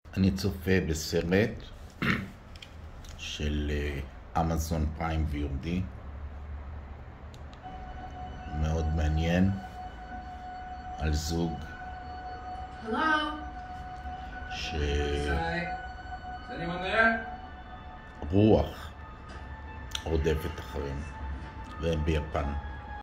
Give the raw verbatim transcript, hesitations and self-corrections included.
אני צופה בסרט של אמזון פריים וי או די, מאוד מעניין, על זוג Hello? ש... Hi. Is anyone there? רוח רודפת אחריהם, והם ביפן.